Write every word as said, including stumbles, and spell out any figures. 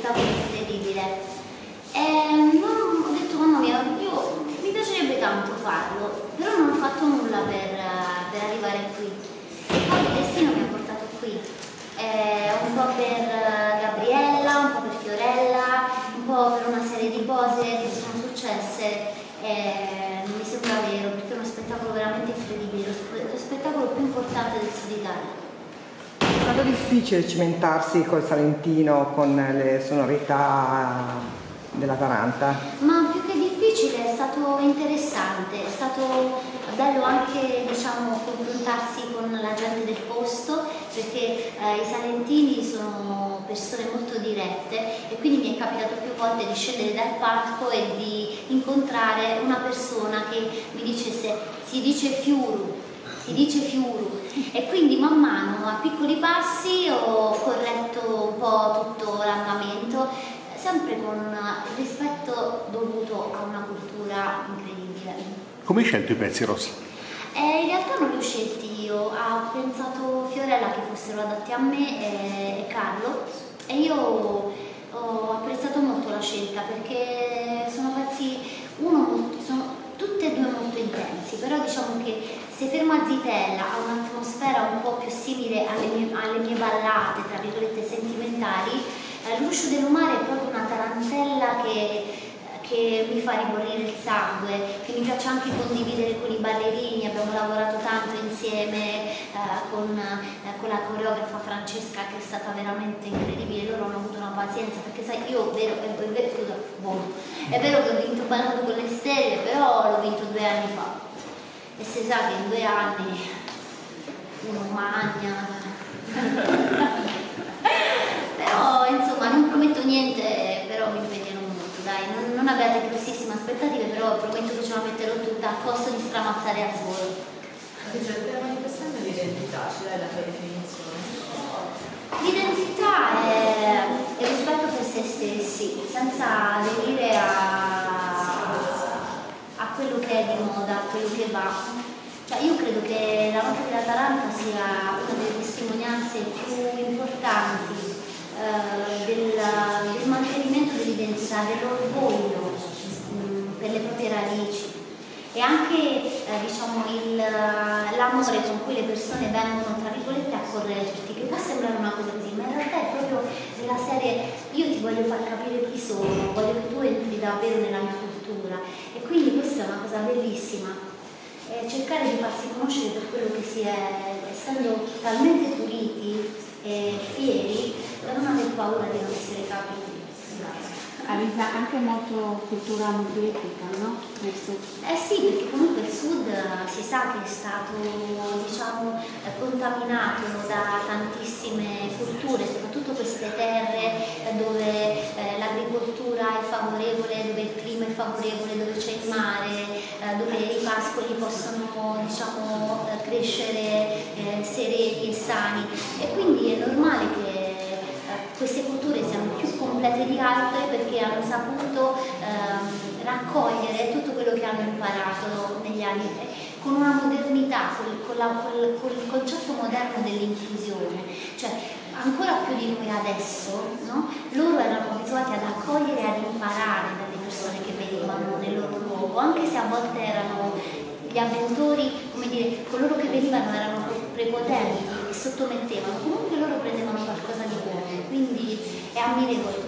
spettacolo incredibile. E non, ho detto mamma mia, io mi piacerebbe tanto farlo, però non ho fatto nulla per, per arrivare qui. E poi il destino mi ha portato qui, eh, un po' per Gabriella, un po' per Fiorella, un po' per una serie di cose che sono successe. Eh, non mi sembra vero, perché è uno spettacolo veramente incredibile, lo spettacolo più importante del Sud Italia. È stato difficile cimentarsi col Salentino, con le sonorità della Taranta? Ma più che difficile è stato interessante, è stato bello anche, diciamo, confrontarsi con la gente del posto, perché eh, i salentini sono persone molto dirette e quindi mi è capitato più volte di scendere dal palco e di incontrare una persona che mi dicesse si dice Fiuru, si dice Fiuru, e quindi man mano a piccoli passi ho corretto un po' tutto l'andamento, sempre con il rispetto dovuto a una cultura incredibile. Come hai scelto i pezzi, Rosa? Eh, in realtà non li ho scelti io, ha pensato Fiorella che fossero adatti a me e, e Carlo, e io ho apprezzato molto la scelta perché sono pezzi, uno molto, sono tutte e due molto intensi, però diciamo che Se fermo a Zitella ha un'atmosfera un po' più simile alle mie, alle mie ballate, tra virgolette sentimentali, eh, L'uscio dell'umare è proprio una tarantella che che mi fa ribollire il sangue, che mi piace anche condividere con i ballerini. Abbiamo lavorato tanto insieme eh, con, eh, con la coreografa Francesca, che è stata veramente incredibile. Loro hanno avuto una pazienza, perché sai, io vero, è, è, vero, scusa, buono. È vero che ho vinto Ballando con le Stelle, però l'ho vinto due anni fa e si sa che in due anni uno magna però insomma non prometto niente, però mi impegnerò molto, dai, non, non abbiate grossissime aspettative, però prometto che ce la metterò tutta a costo di stramazzare al volo. C'è il tema di quest'anno di identità, ci dai la tua definizione? L'identità è il rispetto per se stessi, senza aderire a, a quello che è di moda, a quello che va. Cioè, io credo che la Notte della Taranta sia una delle testimonianze più importanti eh, del, del mantenimento dell'identità, dell'orgoglio mh, per le proprie radici, e anche eh, diciamo, l'amore con cui le persone vengono, tra virgolette, a correggerti, che può sembrare una cosa così, ma in realtà è proprio della serie: io ti voglio far capire chi sono, voglio che tu entri davvero nella mia cultura, e quindi questa è una cosa bellissima. E cercare di farsi conoscere per quello che si è, essendo talmente puliti e fieri, da non aver paura di non essere capiti. Aveva anche molto cultura multietnica, no? Nel sud. Eh sì, perché comunque il sud si sa che è stato, diciamo, contaminato da tantissime culture, soprattutto queste terre dove eh, l'agricoltura è favorevole, dove il clima è favorevole, dove c'è il mare, eh, dove i pascoli possono, diciamo, crescere eh, sereni e sani, e quindi è normale che queste culture siano più complete di altre, perché hanno saputo ehm, raccogliere tutto quello che hanno imparato negli anni, eh, con una modernità, con, con, la, con, con il concetto moderno dell'inclusione. Cioè, ancora più di noi adesso, no? Loro erano abituati ad accogliere e ad imparare dalle persone che venivano nel loro luogo, anche se a volte erano gli avventori, come dire, coloro che venivano erano prepotenti, che sottomettevano, comunque loro prendevano qualcosa di buono, quindi è ammirevole.